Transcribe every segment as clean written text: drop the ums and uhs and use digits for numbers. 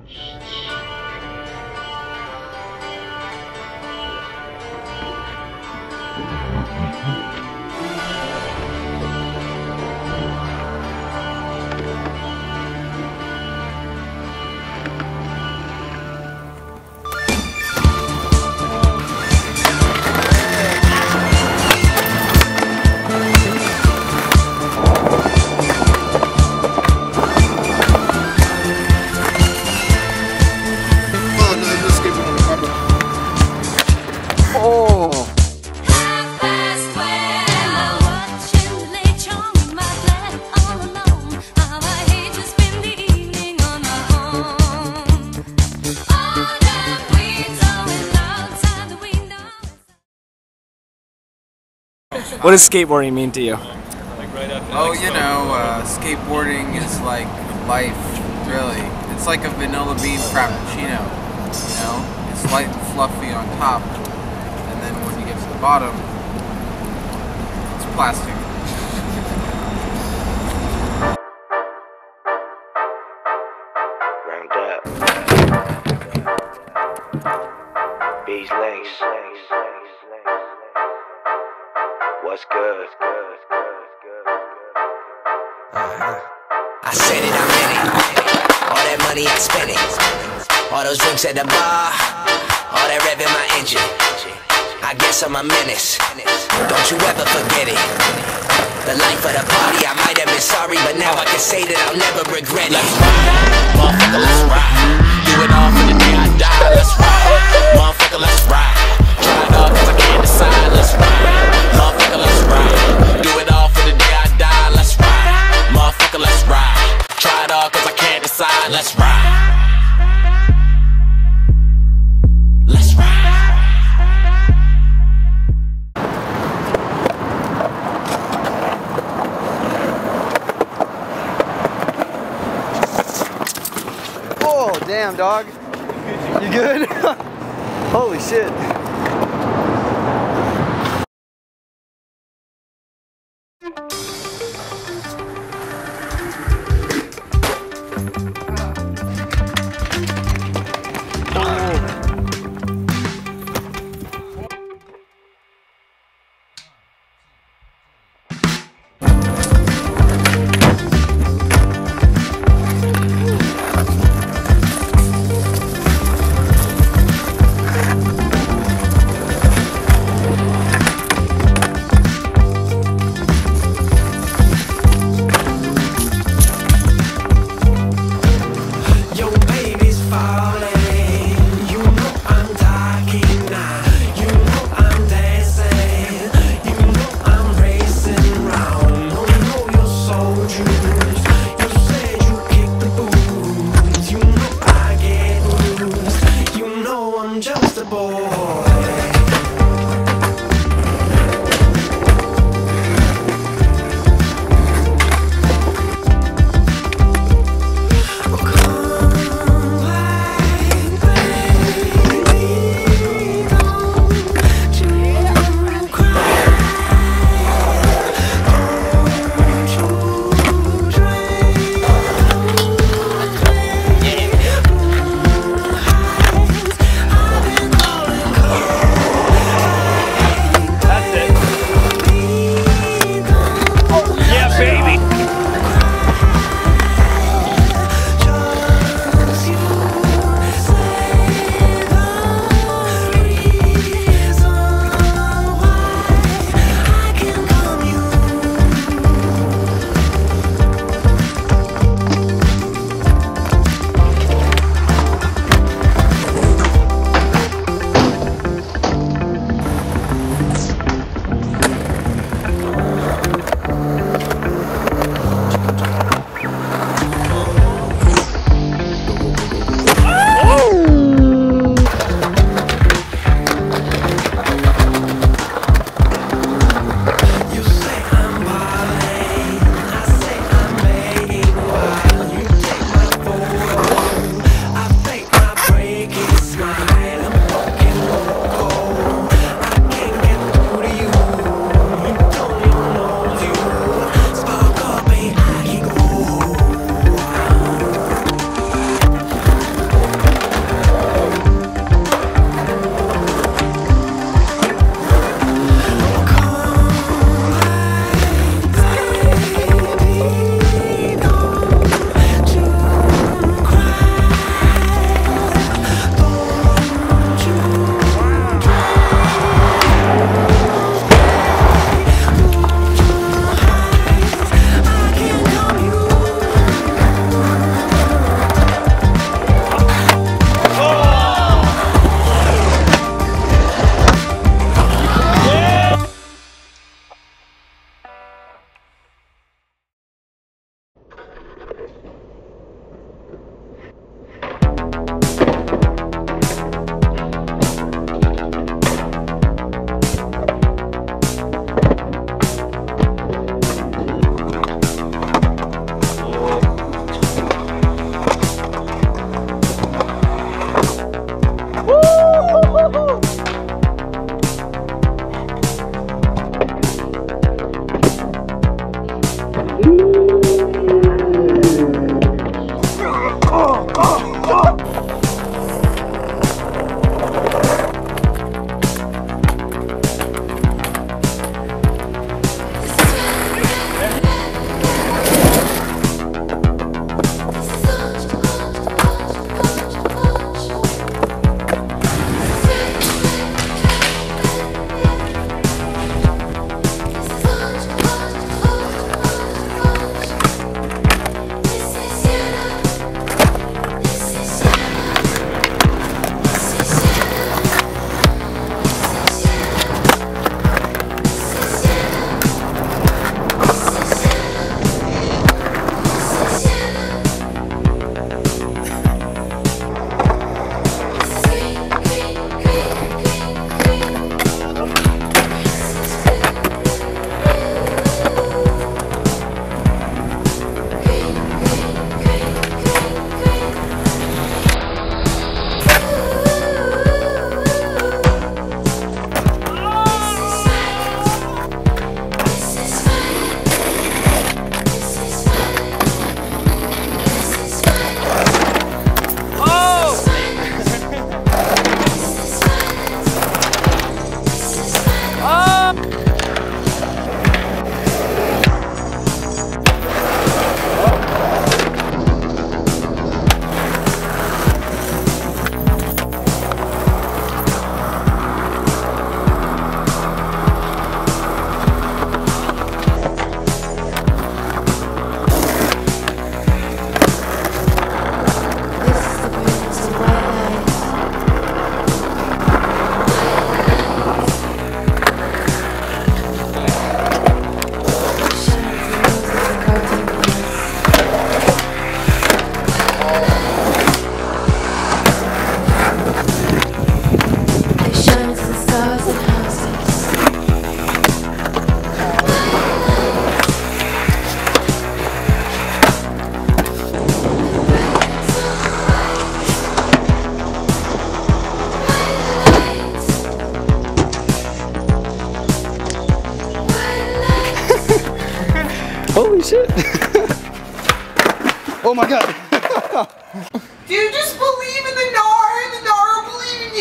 What does skateboarding mean to you? Oh, you know, skateboarding is like life, really. It's like a vanilla bean frappuccino, you know? It's light and fluffy on top, and then when you get to the bottom, it's plastic. Round up. Bees links. What's good? I said it, I meant it. All that money I spent it. All those drinks at the bar. All that rev in my engine. I guess I'm a menace. Don't you ever forget it. The life of the party, I might have been sorry, but now I can say that I'll never regret it. Let's ride, motherfucker, let's ride. Do it all for the day I die. Let's ride, motherfucker, let's ride. Try it all cause I can't decide. Let's ride, motherfucker, let's ride. Do it all for the day I die. Let's ride, motherfucker, let's ride. Try it all cause I can't decide. Let's ride. Let's ride. Oh, damn, dog. You good? Holy shit. Oh my god. Dude, just believe in the Nar, and the Nar will believe in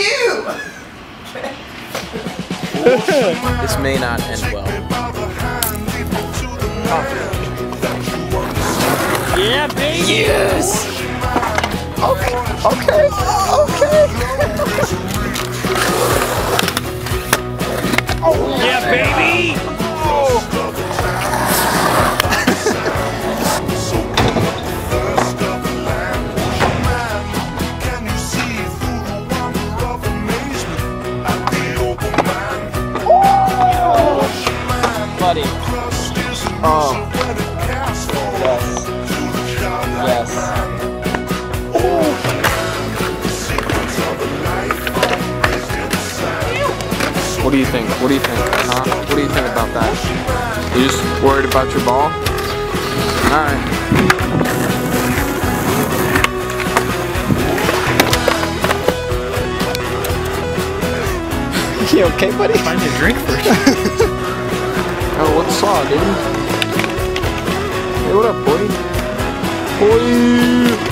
you! This may not end well. Yeah, baby! Yes! Okay, okay, okay. Oh, Yeah, baby! Buddy. Oh. Yes. Yes. What do you think? What do you think? Huh? What do you think about that? You just worried about your ball? Alright. You okay, buddy? Find your drink first. Oh, what's up, dude? Hey, what up, boy? Boy!